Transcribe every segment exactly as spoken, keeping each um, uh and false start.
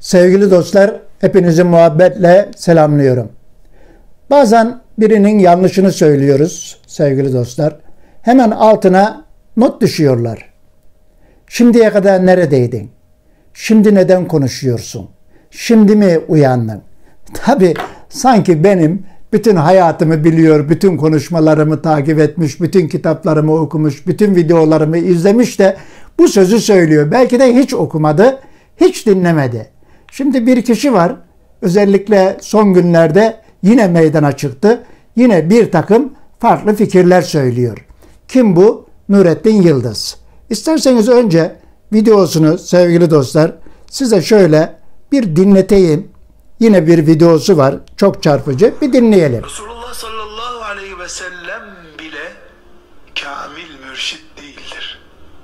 Sevgili dostlar, hepinizi muhabbetle selamlıyorum. Bazen birinin yanlışını söylüyoruz sevgili dostlar. Hemen altına not düşüyorlar. Şimdiye kadar neredeydin? Şimdi neden konuşuyorsun? Şimdi mi uyandın? Tabii sanki benim bütün hayatımı biliyor, bütün konuşmalarımı takip etmiş, bütün kitaplarımı okumuş, bütün videolarımı izlemiş de bu sözü söylüyor. Belki de hiç okumadı, hiç dinlemedi. Şimdi bir kişi var, özellikle son günlerde yine meydana çıktı. Yine bir takım farklı fikirler söylüyor. Kim bu? Nurettin Yıldız. İsterseniz önce videosunu sevgili dostlar size şöyle bir dinleteyim. Yine bir videosu var. Çok çarpıcı. Bir dinleyelim. Resulullah sallallahu aleyhi ve sellem bile kamil mürşit değildir.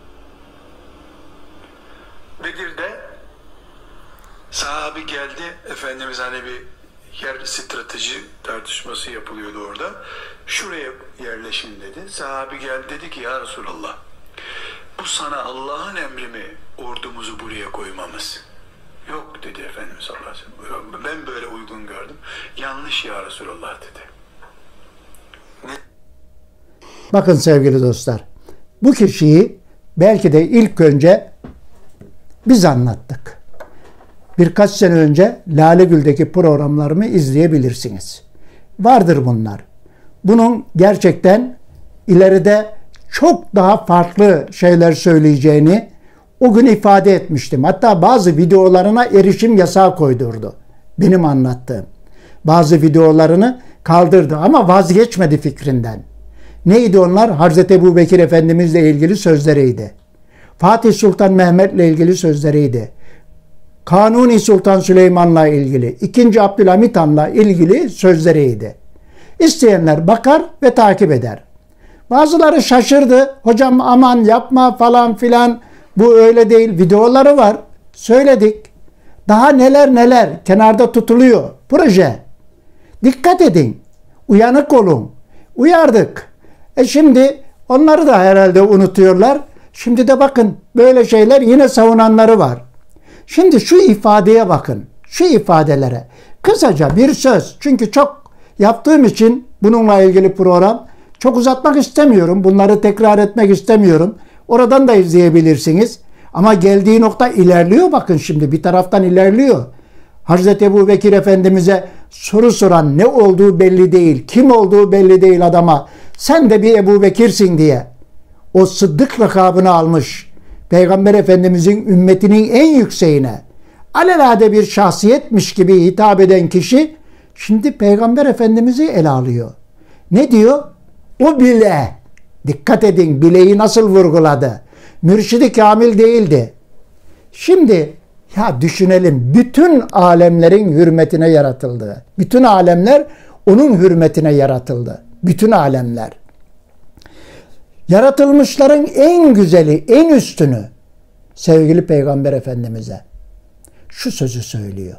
Bedir'de sahabi geldi. Efendimiz hani bir yer strateji tartışması yapılıyordu orada. Şuraya yerleşin dedi. Sahabi geldi dedi ki ya Resulallah, bu sana Allah'ın emri mi ordumuzu buraya koymamız? Yok dedi Efendimiz sallallahu aleyhi ve sellem. Ben böyle uygun gördüm. Yanlış ya Resulallah dedi. Ne? Bakın sevgili dostlar. Bu kişiyi belki de ilk önce biz anlattık. Birkaç sene önce Lale Gül'deki programlarımı izleyebilirsiniz. Vardır bunlar. Bunun gerçekten ileride çok daha farklı şeyler söyleyeceğini o gün ifade etmiştim. Hatta bazı videolarına erişim yasağı koydurdu. Benim anlattığım. Bazı videolarını kaldırdı ama vazgeçmedi fikrinden. Neydi onlar? Hazreti Ebubekir Efendimizle ilgili sözleriydi. Fatih Sultan Mehmet'le ilgili sözleriydi. Kanuni Sultan Süleyman'la ilgili, ikinci. Abdülhamit Han'la ilgili sözleriydi. İsteyenler bakar ve takip eder. Bazıları şaşırdı. Hocam aman yapma falan filan. Bu öyle değil. Videoları var. Söyledik. Daha neler neler kenarda tutuluyor. Proje. Dikkat edin. Uyanık olun. Uyardık. E şimdi onları da herhalde unutuyorlar. Şimdi de bakın böyle şeyler yine savunanları var. Şimdi şu ifadeye bakın. Şu ifadelere. Kısaca bir söz. Çünkü çok yaptığım için bununla ilgili program çok uzatmak istemiyorum. Bunları tekrar etmek istemiyorum. Oradan da izleyebilirsiniz. Ama geldiği nokta ilerliyor. Bakın şimdi bir taraftan ilerliyor. Hazreti Ebubekir Efendimiz'e soru soran, ne olduğu belli değil, kim olduğu belli değil adama, sen de bir Ebubekir'sin diye o Sıddık lakabını almış Peygamber Efendimiz'in ümmetinin en yükseğine alelade bir şahsiyetmiş gibi hitap eden kişi şimdi Peygamber Efendimiz'i ele alıyor. Ne diyor? O bile, dikkat edin bileği nasıl vurguladı. Mürşidi kamil değildi. Şimdi ya düşünelim, bütün alemlerin hürmetine yaratıldı. Bütün alemler onun hürmetine yaratıldı. Bütün alemler. Yaratılmışların en güzeli, en üstünü sevgili Peygamber Efendimiz'e şu sözü söylüyor.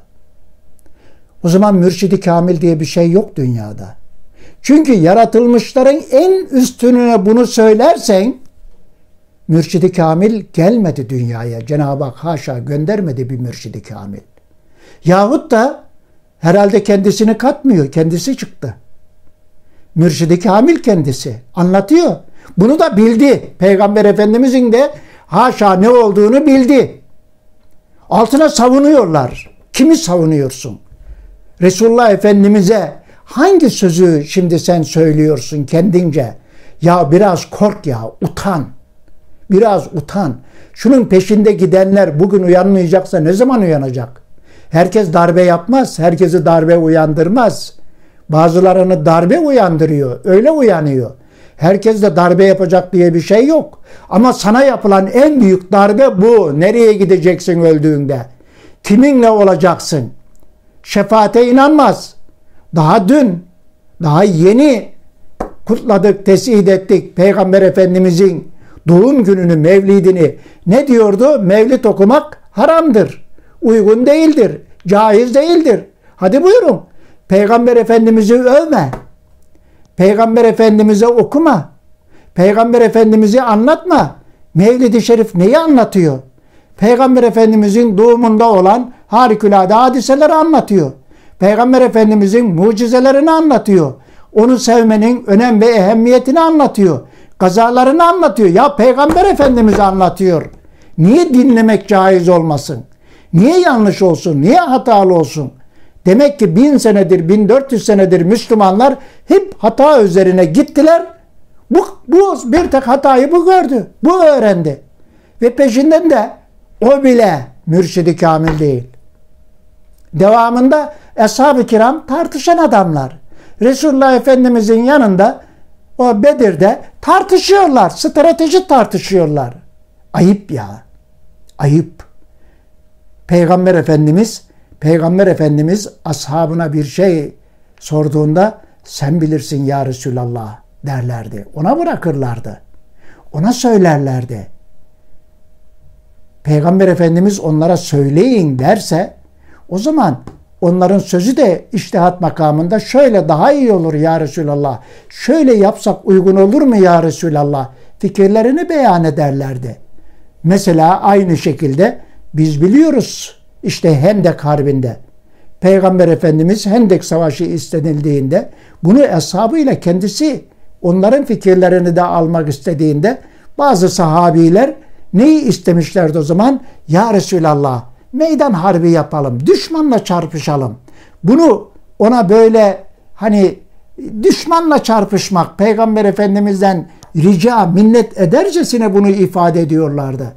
O zaman mürşidi kamil diye bir şey yok dünyada. Çünkü yaratılmışların en üstününe bunu söylersen mürşidi kamil gelmedi dünyaya. Cenab-ı Hak haşa göndermedi bir mürşidi kamil. Yahut da herhalde kendisini katmıyor. Kendisi çıktı. Mürşidi kamil kendisi. Anlatıyor. Bunu da bildi. Peygamber Efendimizin de haşa ne olduğunu bildi. Altına savunuyorlar. Kimi savunuyorsun? Resulullah Efendimiz'e hangi sözü şimdi sen söylüyorsun kendince? Ya biraz kork ya, utan. Biraz utan. Şunun peşinde gidenler bugün uyanmayacaksa ne zaman uyanacak? Herkes darbe yapmaz. Herkesi darbe uyandırmaz. Bazılarını darbe uyandırıyor. Öyle uyanıyor. Herkes de darbe yapacak diye bir şey yok. Ama sana yapılan en büyük darbe bu. Nereye gideceksin öldüğünde? Kiminle olacaksın? Şefaate inanmaz. Daha dün, daha yeni kutladık, tesih ettik Peygamber Efendimizin doğum gününü, mevlidini. Ne diyordu? Mevlid okumak haramdır. Uygun değildir. Caiz değildir. Hadi buyurun. Peygamber Efendimiz'i övme. Peygamber Efendimiz'e okuma. Peygamber Efendimiz'i anlatma. Mevlid-i Şerif neyi anlatıyor? Peygamber Efendimizin doğumunda olan harikulade hadiseleri anlatıyor. Peygamber Efendimizin mucizelerini anlatıyor. Onu sevmenin önem ve ehemmiyetini anlatıyor. Kazalarını anlatıyor. Ya Peygamber Efendimiz anlatıyor. Niye dinlemek caiz olmasın? Niye yanlış olsun? Niye hatalı olsun? Demek ki bin senedir, bin dört yüz senedir Müslümanlar hep hata üzerine gittiler. Bu, bu bir tek hatayı bu gördü. Bu öğrendi. Ve peşinden de o bile mürşidi kamil değil. Devamında Ashab-ı Kiram tartışan adamlar. Resulullah Efendimizin yanında o Bedir'de tartışıyorlar. Strateji tartışıyorlar. Ayıp ya. Ayıp. Peygamber Efendimiz Peygamber Efendimiz ashabına bir şey sorduğunda sen bilirsin ya Resulallah derlerdi. Ona bırakırlardı. Ona söylerlerdi. Peygamber Efendimiz onlara söyleyin derse o zaman onların sözü de içtihat makamında şöyle daha iyi olur ya Resulallah. Şöyle yapsak uygun olur mu ya Resulallah? Fikirlerini beyan ederlerdi. Mesela aynı şekilde biz biliyoruz işte Hendek Harbi'nde Peygamber Efendimiz Hendek Savaşı istenildiğinde bunu ashabıyla kendisi onların fikirlerini de almak istediğinde bazı sahabiler neyi istemişlerdi o zaman? Ya Resulallah meydan harbi yapalım, düşmanla çarpışalım. Bunu ona böyle hani düşmanla çarpışmak, Peygamber Efendimiz'den rica, minnet edercesine bunu ifade ediyorlardı.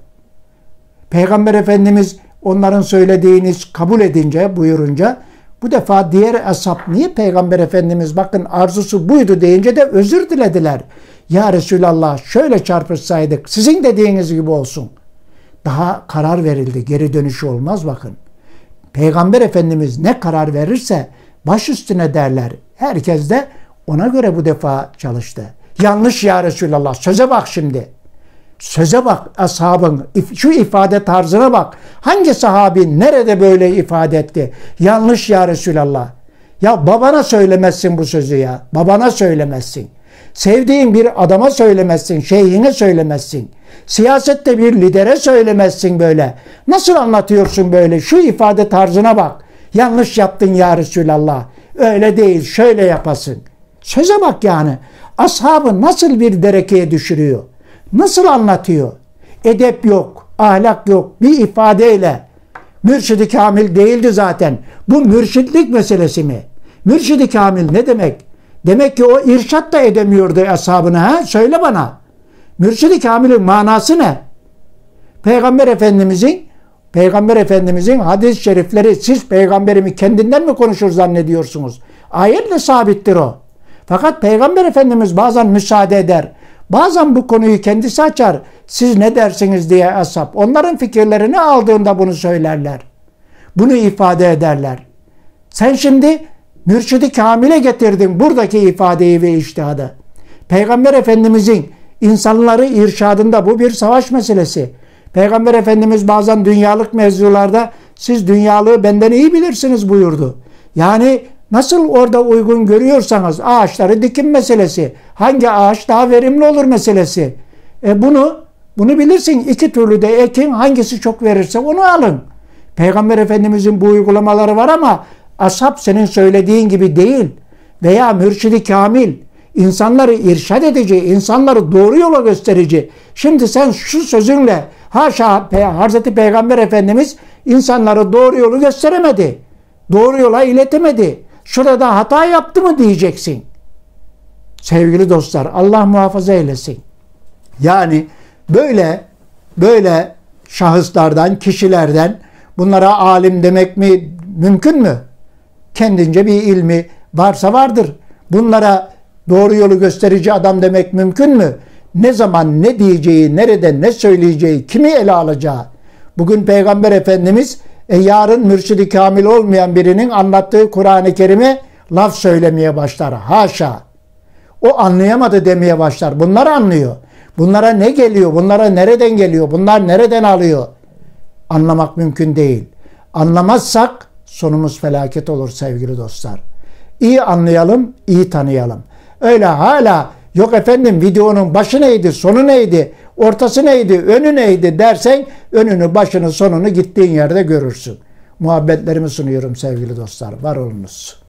Peygamber Efendimiz onların söylediğini kabul edince, buyurunca bu defa diğer ashab niye Peygamber Efendimiz bakın arzusu buydu deyince de özür dilediler. Ya Resulallah şöyle çarpışsaydık sizin dediğiniz gibi olsun. Daha karar verildi. Geri dönüşü olmaz bakın. Peygamber Efendimiz ne karar verirse baş üstüne derler. Herkes de ona göre bu defa çalıştı. Yanlış ya Resulallah. Söze bak şimdi. Söze bak ashabın. Şu ifade tarzına bak. Hangi sahabi nerede böyle ifade etti? Yanlış ya Resulallah. Ya babana söylemezsin bu sözü ya. Babana söylemezsin. Sevdiğin bir adama söylemezsin. Şeyhine söylemezsin. Siyasette bir lidere söylemezsin böyle. Nasıl anlatıyorsun böyle? Şu ifade tarzına bak. Yanlış yaptın ya Resulallah. Öyle değil, şöyle yapasın. Söze bak yani. Ashabı nasıl bir derekeye düşürüyor? Nasıl anlatıyor? Edep yok, ahlak yok. Bir ifadeyle. Mürşid-i kamil değildi zaten. Bu mürşitlik meselesi mi? Mürşid-i kamil ne demek? Demek ki o irşat da edemiyordu ashabına. Ha? Söyle bana. Mürşid-i kamilin manası ne? Peygamber Efendimizin Peygamber Efendimizin hadis-i şerifleri siz peygamberimi kendinden mi konuşur zannediyorsunuz? Ayetle sabittir o. Fakat Peygamber Efendimiz bazen müsaade eder. Bazen bu konuyu kendisi açar. Siz ne dersiniz diye ashab. Onların fikirlerini aldığında bunu söylerler. Bunu ifade ederler. Sen şimdi mürşid-i kamile getirdin buradaki ifadeyi ve içtihadı. Peygamber Efendimizin insanları irşadında bu bir savaş meselesi. Peygamber Efendimiz bazen dünyalık mevzularda siz dünyalığı benden iyi bilirsiniz buyurdu. Yani nasıl orada uygun görüyorsanız ağaçları dikim meselesi. Hangi ağaç daha verimli olur meselesi. E bunu bunu bilirsin. İki türlü de ekin hangisi çok verirse onu alın. Peygamber Efendimizin bu uygulamaları var ama ashab senin söylediğin gibi değil. Veya mürşid-i kamil insanları irşad edici, insanları doğru yola gösterici. Şimdi sen şu sözünle haşa Hazreti Peygamber Efendimiz insanları doğru yolu gösteremedi. Doğru yola iletemedi. Şurada hata yaptı mı diyeceksin. Sevgili dostlar Allah muhafaza eylesin. Yani böyle böyle şahıslardan, kişilerden bunlara alim demek mi mümkün mü? Kendince bir ilmi varsa vardır. Bunlara doğru yolu gösterici adam demek mümkün mü? Ne zaman ne diyeceği, nerede ne söyleyeceği, kimi ele alacağı. Bugün Peygamber Efendimiz e, yarın mürşid-i kamil olmayan birinin anlattığı Kur'an-ı Kerim'e laf söylemeye başlar. Haşa. O anlayamadı demeye başlar. Bunlar anlıyor. Bunlara ne geliyor? Bunlara nereden geliyor? Bunlar nereden alıyor? Anlamak mümkün değil. Anlamazsak sonumuz felaket olur sevgili dostlar. İyi anlayalım, iyi tanıyalım. Öyle hala yok efendim videonun başı neydi, sonu neydi? Ortası neydi, önü neydi dersen önünü, başını, sonunu gittiğin yerde görürsün. Muhabbetlerimi sunuyorum sevgili dostlar. Var olunuz.